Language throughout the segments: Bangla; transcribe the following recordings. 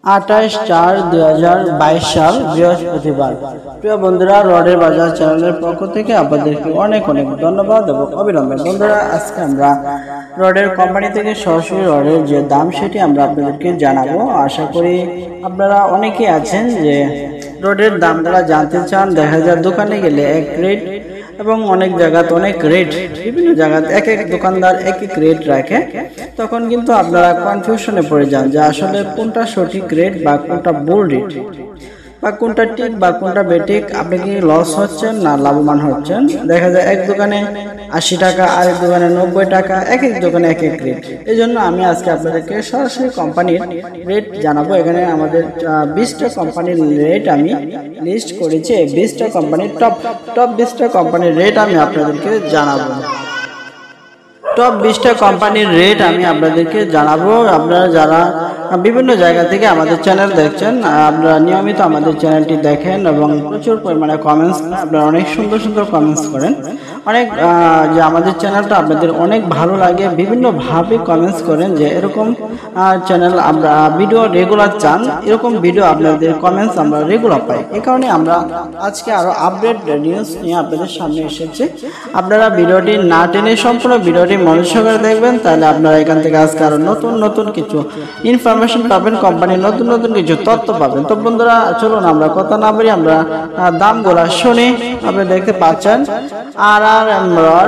28/4/2022 সাল বৃহস্পতিবার। প্রিয় বন্ধুরা, রডের বাজার চ্যানেলের পক্ষ থেকে আপনাদেরকে অনেক অনেক ধন্যবাদ এবং অভিনন্দন। বন্ধুরা, আজকে আমরা রডের কোম্পানি থেকে সরাসরি রডের যে দাম সেটি আমরা আপনাদেরকে জানাবো। আশা করি আপনারা অনেকেই আছেন যে রডের দামগুলো জানতে চান। দেখা যায় দোকানে গেলে এক রেট এবং অনেক জায়গাতে অনেক রেট, বিভিন্ন জায়গাতে এক এক দোকানদার এক এক রেট রাখে। তখন কিন্তু আপনারা কনফিউশনে পড়ে যান যে আসলে কোনটা সঠিক রেট বা কোনটা ভুল রেট বা কোনটা ঠিক বা কোনটা বেঠিক। আপনি কি লস হচ্ছেন না লাভবান হচ্ছেন? দেখা যায় এক দোকানে 80 টাকা, আরেক দোকানে 90 টাকা, এক এক দোকানে এক এক রেট। এই জন্য আমি আজকে আপনাদেরকে সরাসরি কোম্পানির রেট জানাবো। এখানে আমাদের 20টা কোম্পানির রেট আমি লিস্ট করেছি। এই 20টা কোম্পানির টপ 20টা কোম্পানির রেট আমি আপনাদেরকে জানাবো। টপ 20টা কোম্পানির রেট আমি আপনাদেরকে জানাবো। আপনারা যারা বিভিন্ন জায়গা থেকে আমাদের চ্যানেল দেখছেন, আপনারা নিয়মিত আমাদের চ্যানেলটি দেখেন এবং প্রচুর পরিমাণে কমেন্টস, আপনারা অনেক সুন্দর সুন্দর কমেন্টস করেন। অনেক যে আমাদের চ্যানেলটা আপনাদের অনেক ভালো লাগে, বিভিন্নভাবে কমেন্টস করেন যে এরকম চ্যানেল আমরা ভিডিও রেগুলার চান, এরকম ভিডিও আপনাদের কমেন্টস আমরা রেগুলার পাই। এই কারণে আমরা আজকে আরো আপডেট নিউজ নিয়ে আপনাদের সামনে এসেছি। আপনারা ভিডিওটি না টেনে সম্পূর্ণ ভিডিওটি মনোযোগ করে দেখবেন, তাহলে আপনারা এখান থেকে আজকে আরো নতুন নতুন কিছু ইনফরমেশন পাবেন, কোম্পানির নতুন নতুন কিছু তথ্য পাবেন। তো বন্ধুরা, চলুন আমরা কথা না বলি, আমরা দামগুলা শুনি। আপনি দেখতে পাচ্ছেন RRM রড,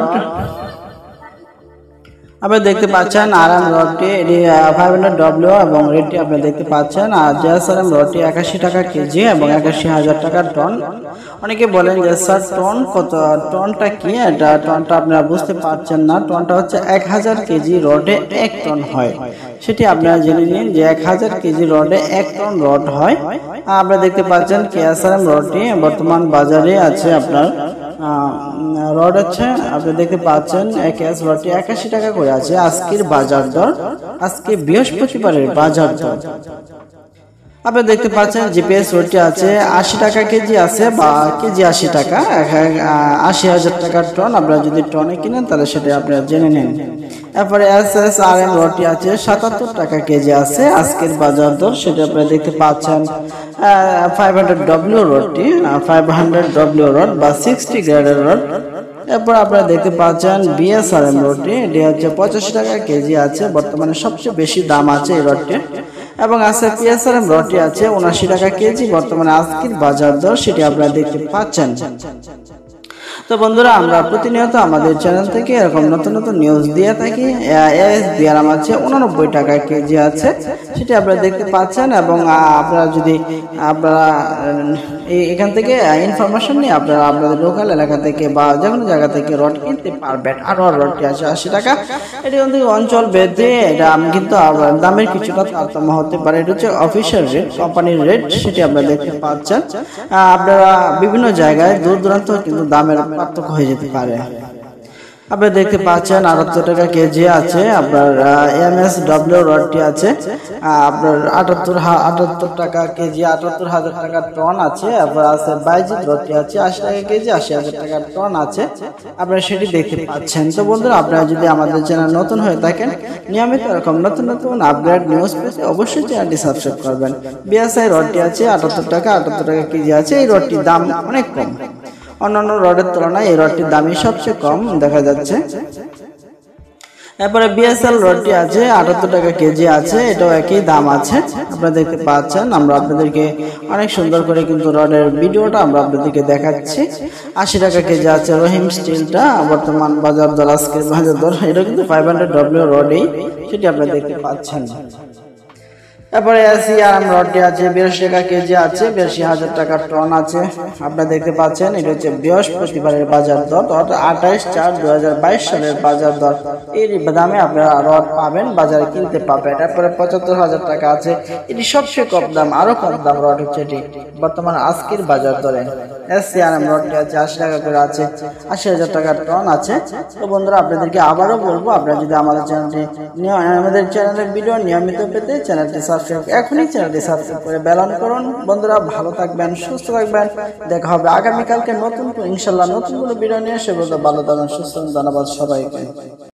আপনি দেখতে পাচ্ছেন RRM রডটি, এটি 500W এবং রেটটি আপনি দেখতে পাচ্ছেন। আর JSRM রডটি 81 টাকা কেজি এবং 81,000 টাকা টন। অনেকে বলেন যে স্যার টন কত, টনটা কি? এটা টনটা আপনারা বুঝতে পারছেন না। টনটা হচ্ছে 1000 কেজি রডে 1 টন হয়। সেটি আপনারা জেনে নিন যে 1000 কেজি রডে 1 টন রড হয়। আপনারা দেখতে পাচ্ছেন KSRM রডটি বর্তমান বাজারে আছে আপনার রড আছে, আপনি দেখতে পাচ্ছেন KS রডটি 81 টাকা করে আছে আজকের বাজার দর, আজকে বৃহস্পতিবারের বাজার দর। আপনি দেখতে পাচ্ছেন GPS রডটি আছে 80 টাকা কেজি আছে, বা কেজি 80 টাকা, 80,000 টাকার টন। আপনারা যদি টনে কিনেন তাহলে সেটা আপনারা জেনে নিন। এরপরে SSRM রডটি আছে 77 টাকা কেজি আছে আজকের বাজার দর, সেটা আপনারা দেখতে পাচ্ছেন। 500W রডটি 500W রড বা 60 গ্রেডের রড। এরপর আপনারা দেখতে পাচ্ছেন BSRM রডটি, এটি হচ্ছে 85 টাকা কেজি আছে, বর্তমানে সবচেয়ে বেশি দাম আছে এই রডটি। এবং আছে PSRM রডটি আছে 79 টাকা কেজি, বর্তমানে আজকের বাজার দর, সেটি আপনারা দেখতে পাচ্ছেন। তো বন্ধুরা, আমরা প্রতিনিয়ত আমাদের চ্যানেল থেকে এরকম নতুন নতুন নিউজ দিয়ে থাকি। ASBRM আছে 89 টাকা কেজি আছে, সেটি আপনারা দেখতে পাচ্ছেন। এবং আপনারা যদি এখান থেকে ইনফরমেশন নিয়ে আপনারা আপনাদের লোকাল এলাকা থেকে বা যে কোনো জায়গা থেকে রড কিনতে পারবেন। আর রডটি আছে 80 টাকা। এটি কিন্তু অঞ্চল বেঁধে এটা কিন্তু দামের কিছুটা তারতম্য হতে পারে। এটা হচ্ছে অফিসিয়াল রেট, কোম্পানির রেট, সেটি আপনারা দেখতে পাচ্ছেন। আপনারা বিভিন্ন জায়গায় দূর দূরান্ত কিন্তু দামের পার্থক্য হয়ে যেতে পারে। আপনি দেখতে পাচ্ছেন 78 টাকা কেজি আছে আপনার MSW রডটি আছে আপনার 78 টাকা কেজি, 78,000 টাকা টন আছে। আবার আছে বাইজিৎ রডটি আছে 80 টাকা কেজি, 80,000 টাকা টন আছে, আপনারা সেটি দেখতে পাচ্ছেন। তো বন্ধুরা, আপনারা যদি আমাদের চ্যানেল নতুন হয়ে থাকেন, নিয়মিত এরকম নতুন নতুন আপডেট নিউজ পেতে অবশ্যই চ্যানেলটি সাবস্ক্রাইব করবেন। BSI রডটি আছে 78 টাকা কেজি আছে। এই রডটির দাম অনেক কম, অন্যান্য রডের তুলনায় এই রডটির দামই সবচেয়ে কম দেখা যাচ্ছে। এরপরে BSL রডটি আছে 78 টাকা কেজি আছে, এটাও একই দাম আছে, আপনারা দেখতে পাচ্ছেন। আমরা আপনাদেরকে অনেক সুন্দর করে কিন্তু রডের ভিডিওটা আমরা আপনাদেরকে দেখাচ্ছি। 80 টাকা কেজি আছে রহিম স্টিলটা, বর্তমান বাজার দর, আজকের বাজার দর, এটা কিন্তু 500W রডই, সেটি আপনারা দেখতে পাচ্ছেন। তারপরে CRM রডটি আছে 82 টাকা কেজি আছে, 82,000 টাকা টন আছে, আপনারা দেখতে পাচ্ছেন। এটা হচ্ছে বৃহস্পতিবারের বাজার দর, অর্থাৎ 28/4/2022 সালের বাজার দর। এই দামে আপনারা রড পাবেন, বাজারে কিনতে পাবেন। তারপরে 75,000 টাকা আছে, এটি সবচেয়ে কম দাম, আরো কম দাম রড হচ্ছে এটি বর্তমান আজকের বাজার দরে। CRM রডটি আছে 80 টাকা করে আছে, 80,000 টাকার টন আছে। তো বন্ধুরা, আপনাদেরকে আবারও বলবো, আপনারা যদি আমাদের চ্যানেলের ভিডিও নিয়মিত পেতে চ্যানেলটি এখনই চ্যানেলটি সাবস্ক্রাইব করে বেল অন করুন। বন্ধুরা, ভালো থাকবেন, সুস্থ থাকবেন, দেখা হবে আগামীকালকে নতুন ইনশাআল্লাহ নতুন কোনো ভিডিও নিয়ে। সে বলতে ভালো থাকবেন, সুস্থ। ধন্যবাদ সবাইকে।